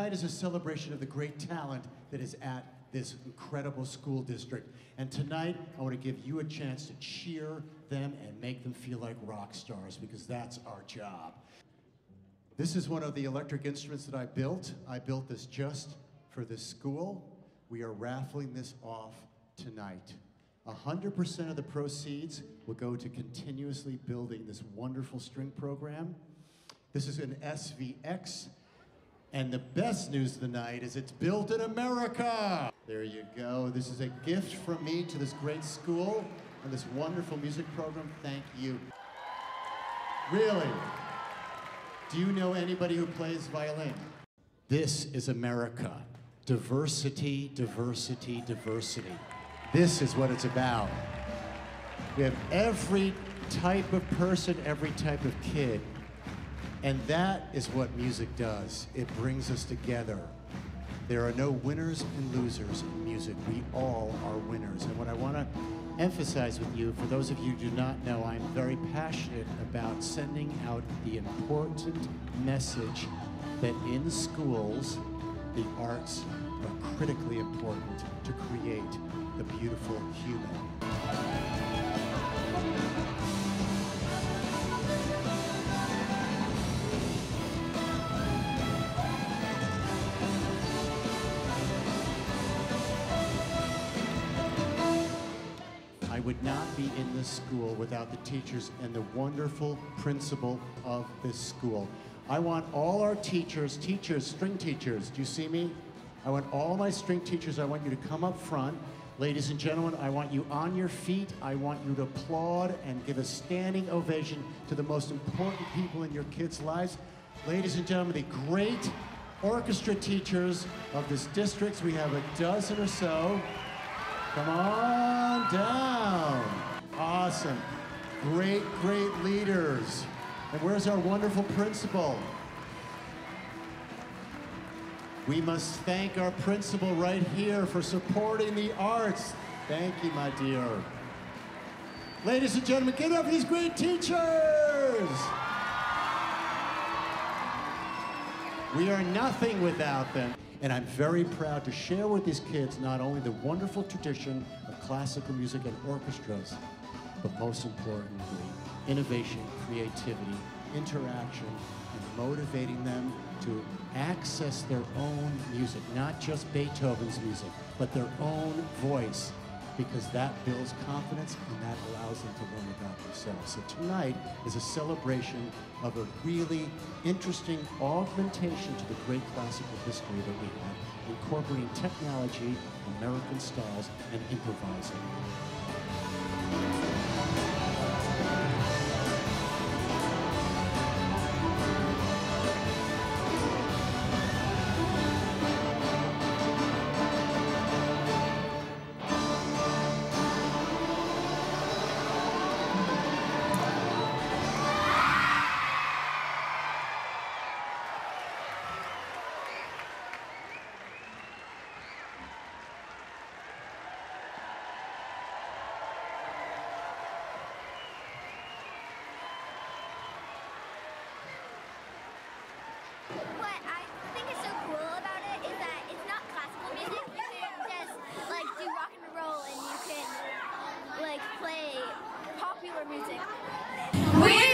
tonight is a celebration of the great talent that is at this incredible school district. And tonight, I want to give you a chance to cheer them and make them feel like rock stars, because that's our job. This is one of the electric instruments that I built. I built this just for this school. We are raffling this off tonight. 100% of the proceeds will go to continuously building this wonderful string program. This is an SVX, and the best news of the night is it's built in America. There you go. This is a gift from me to this great school and this wonderful music program. Thank you. Really? Do you know anybody who plays violin? This is America. Diversity, diversity, diversity. This is what it's about. We have every type of person, every type of kid. And that is what music does. It brings us together. There are no winners and losers in music. We all are winners. And what I want to emphasize with you, for those of you who do not know, I'm very passionate about sending out the important message that in schools, the arts are critically important to create the beautiful human. I would not be in this school without the teachers and the wonderful principal of this school. I want all our teachers, string teachers, do you see me? I want all my string teachers, I want you to come up front. Ladies and gentlemen, I want you on your feet. I want you to applaud and give a standing ovation to the most important people in your kids' lives. Ladies and gentlemen, the great orchestra teachers of this district. We have a dozen or so. Come on down. Awesome. Great, great leaders. And where's our wonderful principal? We must thank our principal right here for supporting the arts. Thank you, my dear. Ladies and gentlemen, give it up for these great teachers. We are nothing without them. And I'm very proud to share with these kids not only the wonderful tradition of classical music and orchestras, but most importantly, innovation, creativity, interaction, and motivating them to access their own music, not just Beethoven's music, but their own voice, because that builds confidence and that allows them to learn about themselves. So tonight is a celebration of a really interesting augmentation to the great classical history that we have, incorporating technology, American styles, and improvising. What I think is so cool about it is that it's not classical music. You can just like do rock and roll, and you can like play popular music.